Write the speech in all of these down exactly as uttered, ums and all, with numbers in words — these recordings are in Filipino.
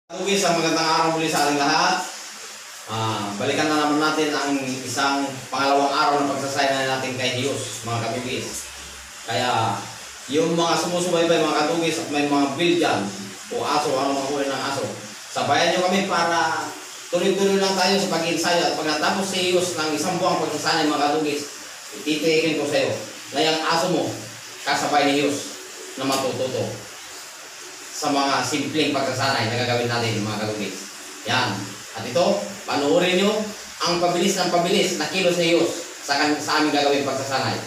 Tugis, ang magandang araw muli sa ating lahat. Ah, balikan na naman natin ang isang pangalawang araw ng pagsasayang natin kay Diyos, mga katugis. Kaya, yung mga sumusubaybay mga katugis at may mga bill dyan, o aso, ano mga kulay ng aso, sabayan nyo kami para tuloy-tuloy lang tayo sa pag-insayo. At pagkatapos si Diyos ng isang buwang pagsasayang mga katugis, ititikin ko sa iyo na yung aso mo, kasabay ni Diyos na matututo sa mga simpleng pagsasanay na gagawin natin mga kalugis. Yan. At ito, panoorin nyo ang pabilis ng pabilis na kilos ni Diyos sa, sa aming gagawin pagsasanay.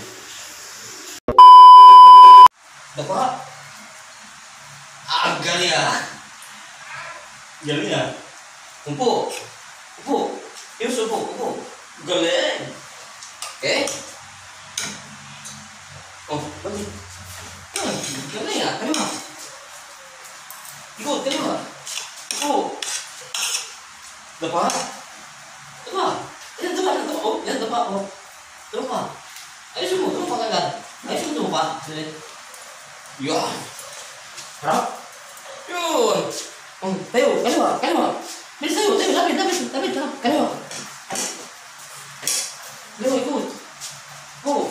Dapat ah, galing ah. Galing ah. Upo. Upo. Yus, upo. Upo. Galing. Okay. Oh, balik. Hmm, galing ah. Ano ba? Ikut, terima. Oh. Dapat. Dapat. Yan dapat, yan dapat. Oh, yan dapat. Oh. Dapat. Ayo semua, dapat kan? Ayo semua dapat. Sini. Ya. Harap. Yun. Oh, tayo, kaliwa, kaliwa. Bilis tayo, tayo, lapit, lapit, lapit, kaliwa. Kaliwa, ikut. Oh.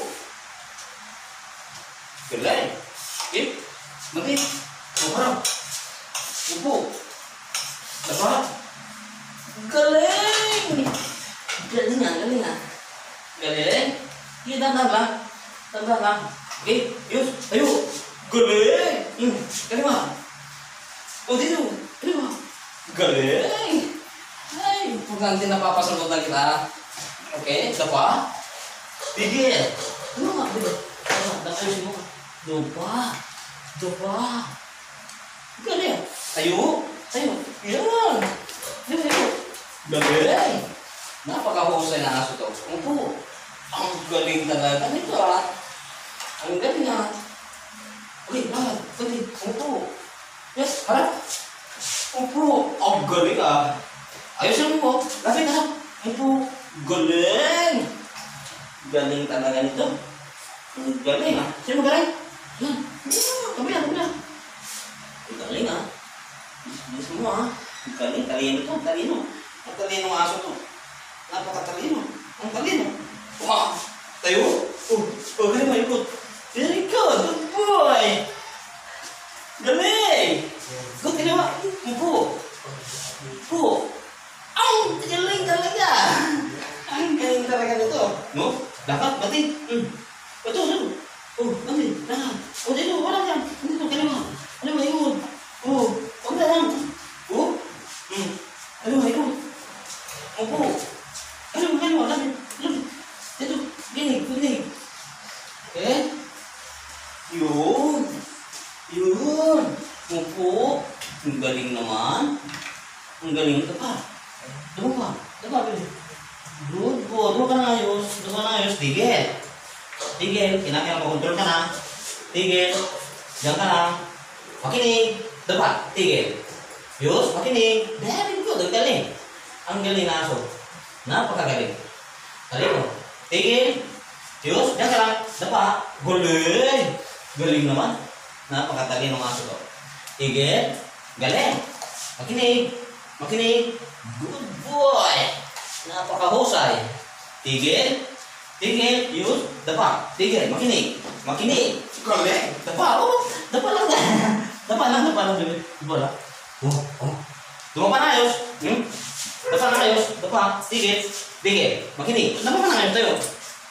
Galing. Ip. Mati. Oh, harap. Upo. Dapat. Galing. Galing ah, galing ah. Galing. Iya, tanda lang. Tanda lang. Okay, yus, ayo. Galing. Hmm, galing ah. Oh, dito. Galing ah. Galing. Ay, pag nanti napapasagot na kita. Okay, dapat. Tigil. Ano nga, dito? Dapat ayusin mo. Dapat. Dapat. Galing. Tayo, tayo. Yan. Yan, tayo. Galing. Napakahusay na aso to. Upo. Ang galing talaga nito ah. Ang galing ah. Okay, lahat. Galing. Upo. Yes, harap. Upo. Ang galing ah. Ayusin mo. Lapit na. Upo. Galing. Galing talaga nito. Ang galing ah. Sino galing? Yan. Kami yan, kami yan. Galing ah. Bilis mo ah. Galing, talino to, talino. Ang talino ng aso to. Napakatalino. Ang talino. Wow. Tayo. Oh, oh, galing mo, ikot. Very good, good boy. Galing. Good, kaliwa. Upo. Upo. Ang galing talaga. Ang galing talaga nito. No? Dapat, bati. Hmm. Bato, bato. Oh, bati. Dapat. Oh, dito, wala dyan. Dito, kaliwa. Ano ba yun? Oh, huwag na lang. Oh, hmm. Ano ba yun? Opo. Ano ba yun? Lapit. Lapit. Dito. Ginig. Ginig. Okay? Yun. Yun. Opo. Ang galing naman. Ang galing ito pa. Dito pa. Dito pa. Good po. Dito ka na ayos. Dito ka na ayos. Tigil. Tigil. Kinakailangan makontrol ka na. Tigil. Diyan ka lang. Makinig. Dapat. Tigil. Yus, makinig. Very good. Ang galing. Ang galing na aso. Napakagaling. Galing mo. Tigil. Yus, diyan ka lang. Dapat. Galing. Galing naman. Napakagaling ng aso to. Tigil. Galing. Makinig. Makinig. Good boy. Napakahusay. Tigil. Tigil. Yus, dapat. Tigil. Makinig. Makinig. Galing. Dapat. Oh, dapat lang. Dapat lang. Dapat lang. Dapat lang. Oh, oh. Dumapan na ayos. Hmm? Dapat na ayos. Dapat. Tigil. Tigil. Makinig. Dapat na ayos tayo.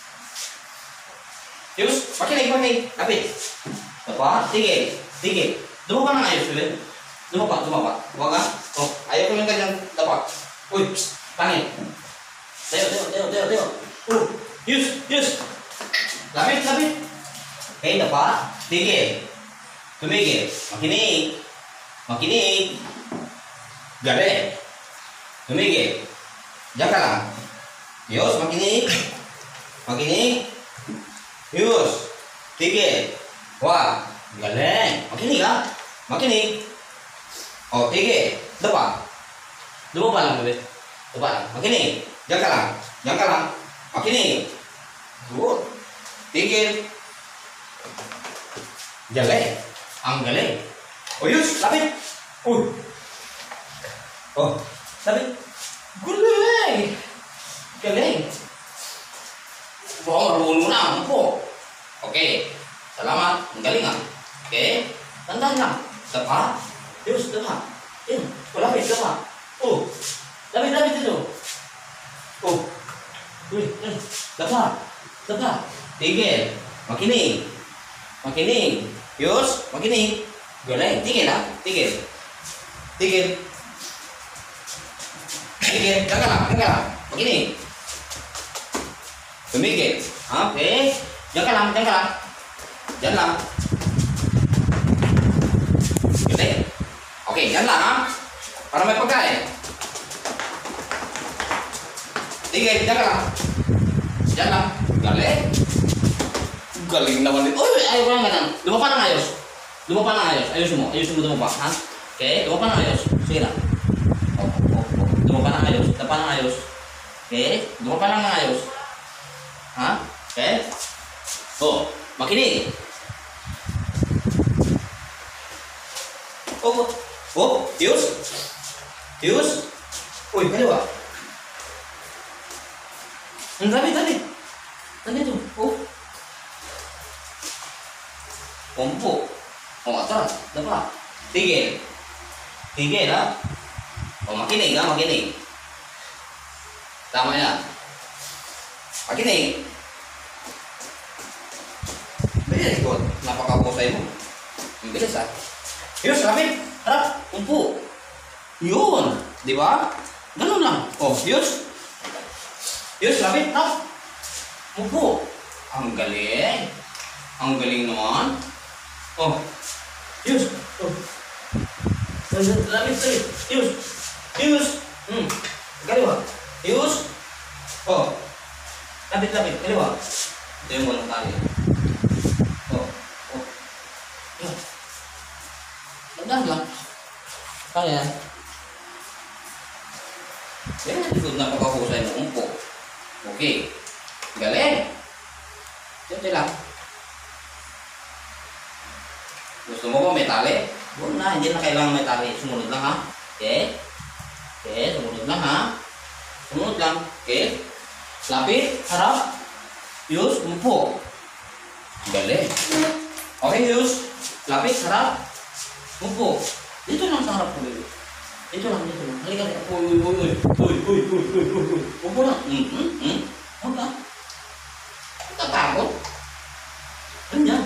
Yus, makinig, makinig. Kapit. Dapat. Tigil. Tigil. Dumapan na ayos. Dumapan, dumapan. Huwag ka. Oh, ayaw ko yung kanyang dapat. Uy, psst. Pangit. Tayo, tayo, tayo, tayo, tayo. Oh, Yus, Yus. Lapit, lapit. Okay, dapat. Tigil. Tumigil. Makinig. Makinig. Galing. Tumigil. Diyan ka lang. Yus, makinig. Makinig. Yus. Tigil. Wah. Galing. Makinig ha. Makinig. Oh, tigil. Dapa. Dapa pa lang, bebe. Dapa lang. Makinig. Diyan ka lang. Diyan ka lang. Makinig. Good. Tigil. Galing. Ang galing. Oh, Yus, lapit. Uy. Oh, sabi, galing! Galing! Oh, marunong na po. Okay. Salamat. Ang galing ah. Okay. Tandaan lang. Dapa. Diyos, dapa. Yan. Malapit, dapa. Oh. Lapit, lapit dito. Oh. Uy, yan. Dapa. Dapa. Tigil. Makinig. Makinig. Diyos, makinig. Galing. Tigil ah. Tigil. Tigil. Tigil. Teka lang. Teka lang. Makinig. Tumigil. Okay. Diyan ka lang, diyan ka lang. Diyan lang. Galing. Okay, diyan lang ha. Para may pagkain. Tigil, diyan ka lang. Diyan lang. Galing. Galing naman din. Uy, ayaw ko lang ganun. Lumapa ng ayos. Lumapa ng ayos. Ayusin mo. Ayusin mo lumapa. Ha? Okay, lumapa ng ayos. Sige lang. Oh, oh, oh. Lumapa ng ayos. Lumapa ng ayos. Okay, lumapa ng ayos. Ha? Okay? Oh, makinig. Oh, oh, oh, Yus. Yus. Uy, kaliwa. Ang dami, dami. Dami ito. Oh. Pompo. Oh, atras. Dapa. Tigil. Tigil, ha? Oh, makinig, ha? Makinig. Tama yan. Makinig. Very good. Napakahusay mo. Ang bilis ah. Yus, lapit. Harap. Umpo. Yun. Di ba? Ganun lang. Oh, Yus. Yus, lapit. Harap. Umpo. Ang galing. Ang galing naman. Oh. Yus. Oh. Lapit, lapit. Yus. Yus. Hmm. Kaliwa. Yus. Oh. Lapit, lapit. Kaliwa. Ito yung walang tali. Oh. Oh. Yan. Tandaan lang. Kaya. Yan ang likod na pagkahusay mo. Umpo. Okay. Galing. Yan lang. Gusto mo ba may tali? Huwag na. Hindi na kailangan may tali. Sumunod lang ha. Okay. Okay. Sumunod lang ha. Sumunod lang. Okay. Lapit, harap, Yus, umpo. Galing. Okay, Yus. Lapit, harap, umpo. Dito lang sa harap ko, baby. Dito lang, dito lang. Halika, halika. Uy, uy, uy, uy. Uy, uy, uy, uy, uy, uy. Umpo lang. Hmm, hmm, hmm. Huwag ka. Tatakot. Ganyan.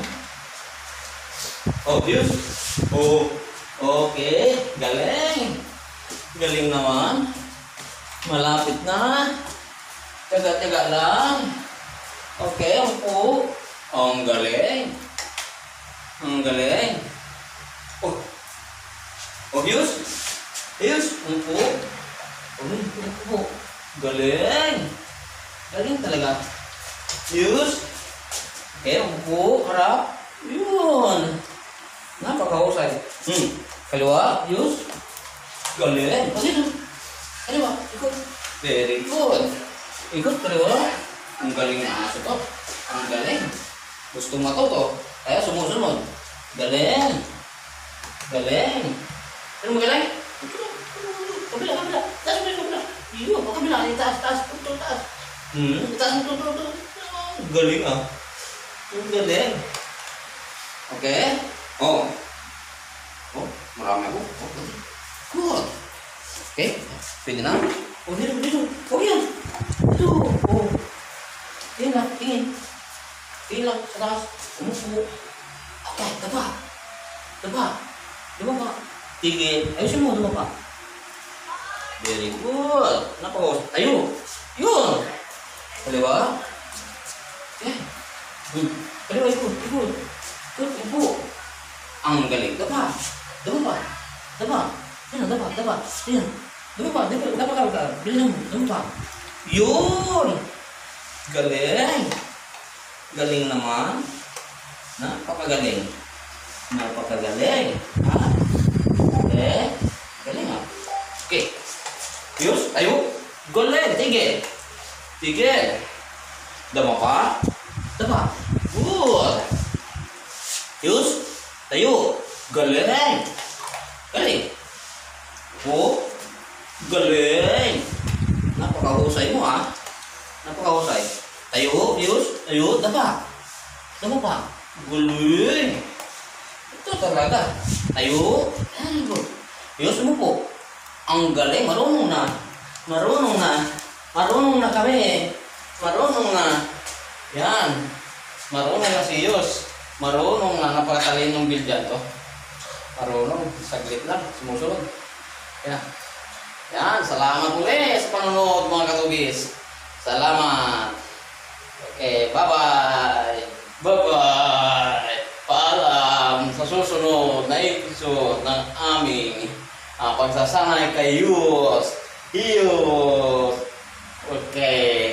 Oh, Yus. Oh, okay. Galing. Galing naman. Malapit na. Taga-taga lang. Okay, umpo. Oh, ang galing. Ang galing. Oh. Oh, Yus. Yus, umpo. Oh, umpo. Galing. Galing talaga. Yus. Okay, umpo. Harap. Yun. Napakahusay. Hmm. Kaliwa. Yus. Galing. Oh, dito. Kaliwa. Ikot. Very good. Ikot kaliwa. Ang galing na aso to. Ang galing. Gusto mo to to. Kaya sumusunod. Galing. Galing. Ano mo galing? Kabila, kabila. Taas mo yung kabila. Iyo, kabila. Taas, taas. Taas, taas. Hmm, taas mo to, to, to. Galing ah. Ang galing. Okay. Oh. Oh, marami ako. Oh, good. Okay. Pwede na. Oh, dito, dito. Oh, yan. Ito. Oh. Yan lang. Tingin. Tingin lang. Sa taas. Umupo. Okay. Daba. Daba. Daba pa. Tigil. Ayusin mo. Daba pa. Very good. Napakos. Ayo. Yun. Kaliwa. Okay. Hmm. Kaliwa. Ikot. Ikot. Ikot. Upo. Ang galing. Daba. Daba pa. Daba. Yan. Daba. Daba. Yan. Daba pa. Daba. Daba ka. Daba. Bilang mo. Daba pa. Yun. Galing. Galing naman. Napakagaling. Napakagaling. Ha? Okay. Galing ha. Okay. Yus. Tayo. Galing. Tigil. Tigil. Dama pa. Dama. Good. Yus. Tayo. Galing. Galing. Po. Galing! Napakahusay mo ah. Napakahusay. Tayo, Yus. Tayo, daba. Daba pa. Galing! Ito talaga. Tayo. Ay, good. Yus mo po. Ang galing. Marunong na. Marunong na. Marunong na kami. Marunong na. Yan. Marunong na si Yus. Marunong na. Napakatalinong bilyan to. Marunong. Saglit lang. Sumusunod. Yan. Yan. Salamat ulit sa panonood mga katubis. Salamat. Okay. Bye-bye. Bye-bye. Paalam sa susunod na episode ng aming uh, pagsasanay kay Yus. Yus. Okay.